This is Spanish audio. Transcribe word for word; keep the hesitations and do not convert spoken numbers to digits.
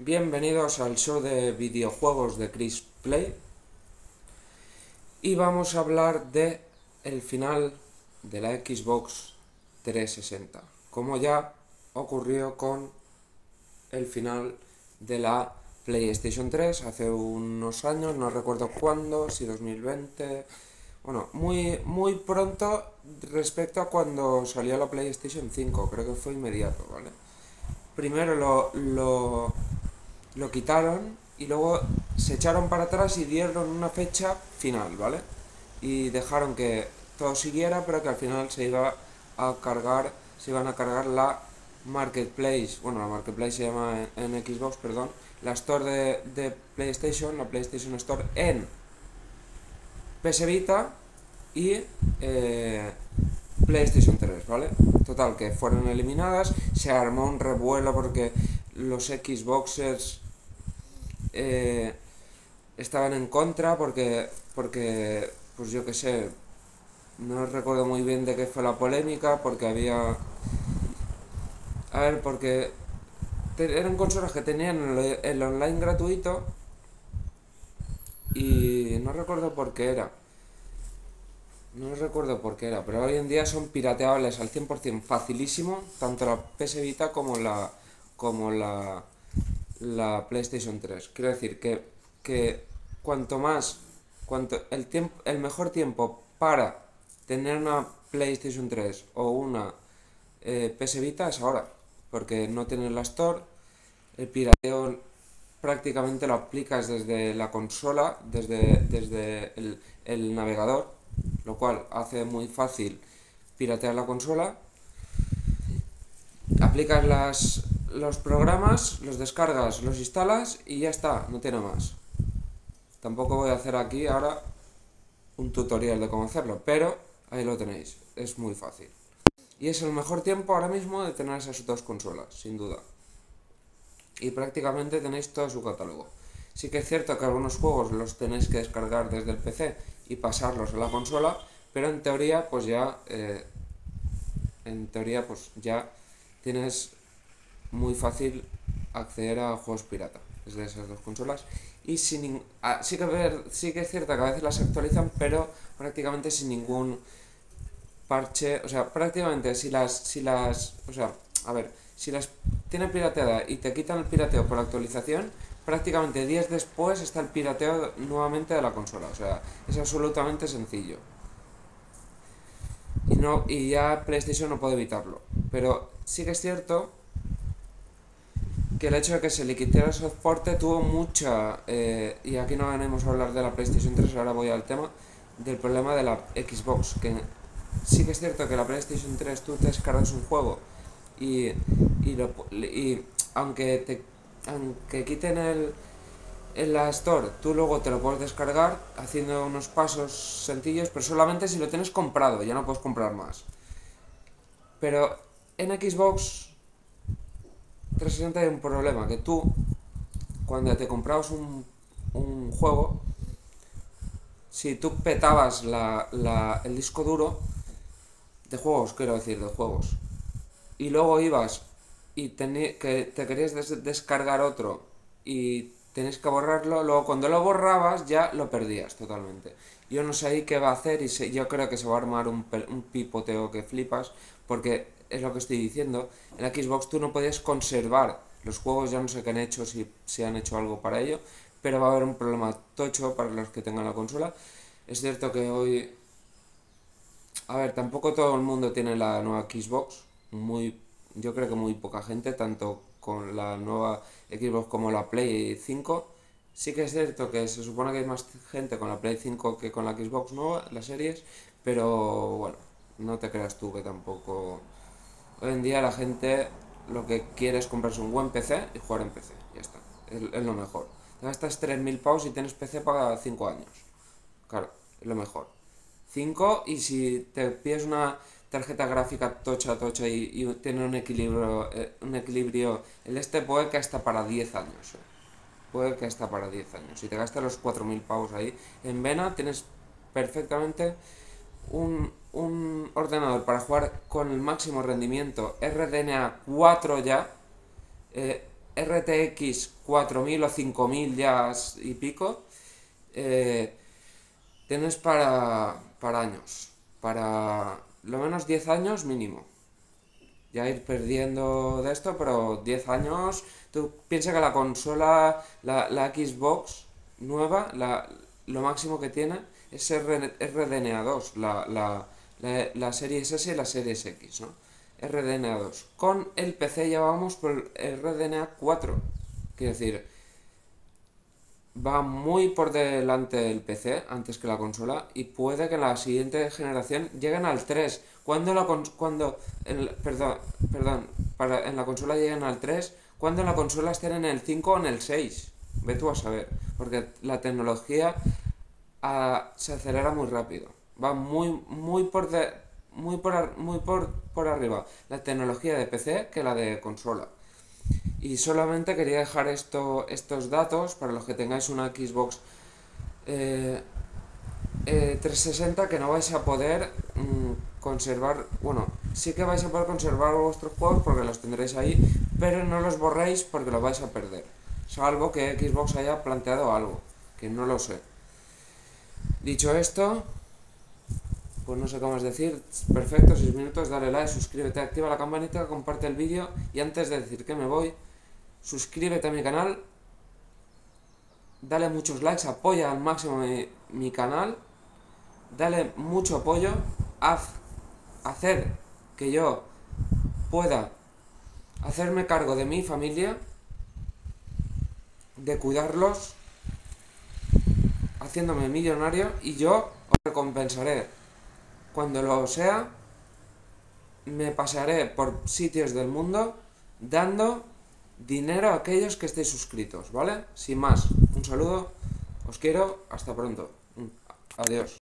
Bienvenidos al show de videojuegos de Chris Play y vamos a hablar de el final de la Xbox trescientos sesenta, como ya ocurrió con el final de la PlayStation tres hace unos años, no recuerdo cuándo, si dos mil veinte, bueno, muy, muy pronto respecto a cuando salió la PlayStation cinco, creo que fue inmediato, ¿vale? Primero lo, lo lo quitaron y luego se echaron para atrás y dieron una fecha final, ¿vale? Y dejaron que todo siguiera, pero que al final se iba a cargar, se iban a cargar la Marketplace, bueno, la Marketplace se llama en, en Xbox, perdón, la Store de, de PlayStation, la PlayStation Store en P S Vita y eh, PlayStation tres, ¿vale? Total, que fueron eliminadas, se armó un revuelo porque los Xboxers eh, estaban en contra porque, porque, pues yo qué sé, no recuerdo muy bien de qué fue la polémica, porque había... A ver, porque te, eran consolas que tenían el, el online gratuito y no recuerdo por qué era. No recuerdo por qué era, pero hoy en día son pirateables al cien por ciento facilísimo, tanto la P S Vita como la como la, la PlayStation tres. Quiero decir que, que cuanto más, cuanto el tiempo, el mejor tiempo para tener una PlayStation tres o una eh, P S Vita es ahora, porque no tienes la Store, el pirateo prácticamente lo aplicas desde la consola, desde, desde el, el navegador, lo cual hace muy fácil piratear la consola. Aplicas las, los programas, los descargas, los instalas y ya está, no tiene más. Tampoco voy a hacer aquí ahora un tutorial de cómo hacerlo, pero ahí lo tenéis, es muy fácil. Y es el mejor tiempo ahora mismo de tener esas dos consolas, sin duda. Y prácticamente tenéis todo su catálogo. Sí que es cierto que algunos juegos los tenéis que descargar desde el P C y pasarlos a la consola, pero en teoría pues ya eh, en teoría pues ya tienes muy fácil acceder a juegos pirata desde esas dos consolas y sin ah, sí que ver, sí que es cierto que a veces las actualizan, pero prácticamente sin ningún parche, o sea, prácticamente si las si las, o sea, a ver, si las tiene pirateada y te quitan el pirateo por actualización, prácticamente días después está el pirateo nuevamente de la consola, o sea, es absolutamente sencillo. Y no y ya PlayStation no puede evitarlo, pero sí que es cierto que el hecho de que se le quitara el soporte tuvo mucha eh, y aquí no venimos a hablar de la PlayStation tres, ahora voy al tema del problema de la Xbox, que sí que es cierto que la PlayStation tres tú te descargas un juego y, y, lo, y aunque te aunque quiten el en la Store, tú luego te lo puedes descargar haciendo unos pasos sencillos, pero solamente si lo tienes comprado, ya no puedes comprar más. Pero en Xbox trescientos sesenta hay un problema, que tú, cuando te comprabas un, un juego, si tú petabas la, la, el disco duro, de juegos, quiero decir, de juegos, y luego ibas y tení, que te querías des descargar otro y tenías que borrarlo, luego cuando lo borrabas ya lo perdías totalmente. Yo no sé ahí qué va a hacer y se, yo creo que se va a armar un, un pipoteo que flipas, porque es lo que estoy diciendo, en la Xbox tú no podías conservar los juegos, ya no sé qué han hecho, si, si han hecho algo para ello, pero va a haber un problema tocho para los que tengan la consola. Es cierto que hoy, a ver, tampoco todo el mundo tiene la nueva Xbox, muy, yo creo que muy poca gente, tanto con la nueva Xbox como la Play cinco. Sí que es cierto que se supone que hay más gente con la Play cinco que con la Xbox nueva, las series, pero bueno, no te creas tú que tampoco... Hoy en día la gente lo que quiere es comprarse un buen P C y jugar en P C, ya está, es, es lo mejor. Te gastas tres mil pavos y tienes P C para cinco años, claro, es lo mejor. Cinco y si te pides una tarjeta gráfica tocha, tocha y, y tiene un equilibrio, eh, un equilibrio, el este puede que hasta para diez años, eh. Puede que hasta para diez años. Si te gastas los cuatro mil pavos ahí, en Vena tienes perfectamente un, un ordenador para jugar con el máximo rendimiento R D N A cuatro ya, eh, R T X cuatro mil o cinco mil ya y pico, eh, tienes para, para años, para lo menos diez años mínimo. Ya ir perdiendo de esto, pero diez años. Tú piensas que la consola, la, la Xbox nueva, la, lo máximo que tiene es R- RDNA dos, la, la, la, la Series S y la Series X, ¿no? R D N A dos. Con el P C ya vamos por el R D N A cuatro. Quiero decir, va muy por delante el P C antes que la consola y puede que en la siguiente generación lleguen al tres. Cuando la cons- cuando en la- perdón, perdón, para en la consola lleguen al tres, cuando en la consola estén en el cinco o en el seis. Ve tú a saber, porque la tecnología ah, se acelera muy rápido. Va muy muy por de, muy por ar- muy por, por arriba la tecnología de P C que la de consola. Y solamente quería dejar esto, estos datos para los que tengáis una Xbox eh, eh, trescientos sesenta, que no vais a poder mm, conservar. Bueno, sí que vais a poder conservar vuestros juegos porque los tendréis ahí, pero no los borréis porque los vais a perder. Salvo que Xbox haya planteado algo, que no lo sé. Dicho esto, pues no sé cómo más decir. Perfecto, seis minutos, dale like, suscríbete, activa la campanita, comparte el vídeo. Y antes de decir que me voy, suscríbete a mi canal, dale muchos likes, apoya al máximo mi, mi canal, dale mucho apoyo, haz, hacer que yo pueda hacerme cargo de mi familia, de cuidarlos, haciéndome millonario, y yo os recompensaré. Cuando lo sea, me pasaré por sitios del mundo dando dinero a aquellos que estéis suscritos, ¿vale? Sin más, un saludo, os quiero, hasta pronto. Adiós.